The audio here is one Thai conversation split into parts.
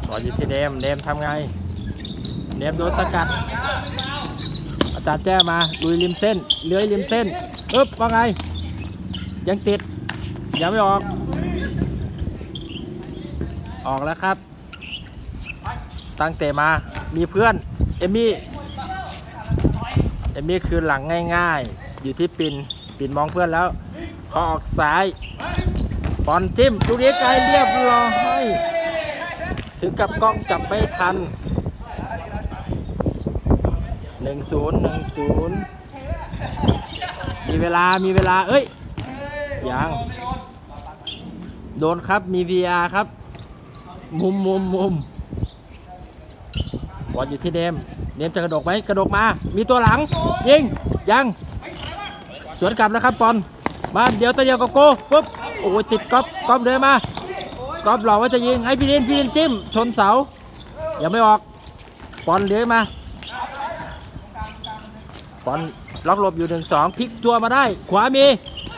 บอลอยู่ที่เดมทำไงเดมโดนสกัดอาจารย์แจ้มาลุยริมเส้นเลื้อยริมเส้นว่าไงยังติดยังไม่ออกแล้วครับตั้งเตะมามีเพื่อนเอมมี่คืนหลังง่ายๆอยู่ที่ปิ่นมองเพื่อนแล้วเขาออกซ้ายบอลจิ้มลูกนี้ไกลเรียบร้อยถึงกับกล้องจับไม่ทัน 1-0 มีเวลายังโดนครับมี VR ครับมุมบอลอยู่ที่เดมจะกระโดดไหมกระโดดมามีตัวหลังยิงยังสวนกลับแล้วครับบอลมาเดี๋ยวกับโก้ปุ๊บโอ้ยติดก๊อฟเดินมาก๊อฟหลอกว่าจะยิงให้พี่ดินจิ้มชนเสายังไม่ออกบอลเลื้อยมาบอลล็อกหลบอยู่ 1-2 พลิกตัวมาได้ขวามี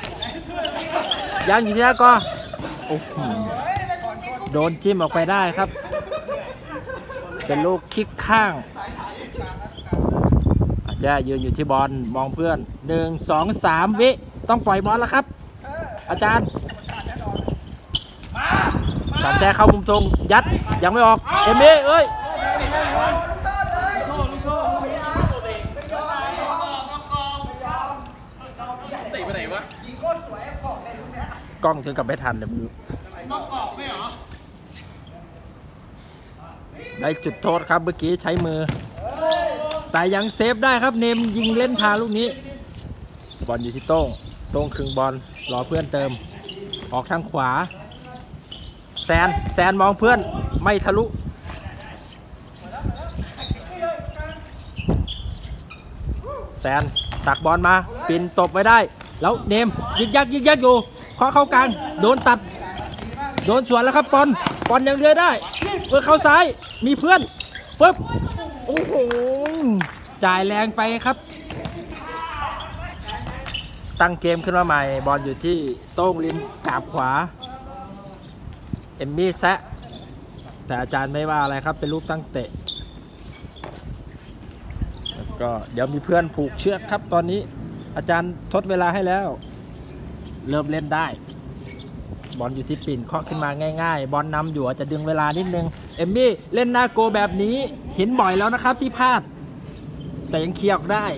ยังอยู่ที่นั่นก็โอ้โหโดนจิ้มออกไปได้ครับเป็นลูกคิกข้างอาจจะยืนอยู่ที่บอลมองเพื่อน1-2-3 วิต้องปล่อยบอลแล้วครับอาจารย์แจ้เข้ามุมตรงยัดยังไม่ออกเอมี่ตีไปไหนวะกล้องถึงกับไม่ทันเลยมือได้จุดโทษครับเมื่อกี้ใช้มือแต่ยังเซฟได้ครับเนมยิงเล่นทาลูกนี้บอลอยู่ที่โต้งครึ่งบอลรอเพื่อนเติมออกทางขวาแซนมองเพื่อนไม่ทะลุแซนตักบอลมาปินตบไว้ได้แล้วเนมยิงยักอยู่เคาะเข้ากลางโดนตัดโดนสวนแล้วครับบอลยังเลื้อยได้เข้าซ้ายมีเพื่อนปึ๊บโอ้โหจ่ายแรงไปครับตั้งเกมขึ้นมาใหม่บอลอยู่ที่โต้งริมกาบขวาเอมมี่แซะแต่อาจารย์ไม่ว่าอะไรครับเป็นลูกตั้งเตะแล้วก็เดี๋ยวมีเพื่อนผูกเชือกครับตอนนี้อาจารย์ทดเวลาให้แล้วเริ่มเล่นได้บอลอยู่ที่ปิ่นเคาะขึ้นมาง่ายๆบอลนำอยู่อาจจะดึงเวลานิดนึงเอมมี่เล่นหน้าโกแบบนี้เห็นบ่อยแล้วนะครับที่พลาดแต่ยังเคลียร์ได้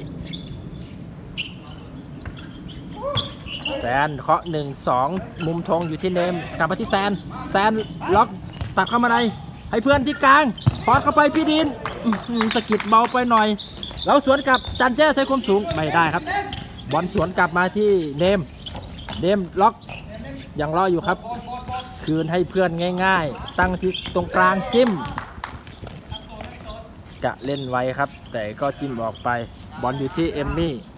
แซนเคาะ1-2มุมธงอยู่ที่เนมกลับมาที่แซนล็อกตัดเข้ามาในให้เพื่อนที่กลางพอดเข้าไปพี่ดินสกิดเบาไปหน่อยแล้วสวนกลับจันแจ้ใช้ความสูงไม่ได้ครับบอลสวนกลับมาที่เนมล็อกยังรออยู่ครับคืนให้เพื่อนง่ายๆตั้งที่ตรงกลางจิ้มจะเล่นไวครับแต่ก็จิ้มออกไปบอลอยู่ที่เอมมี่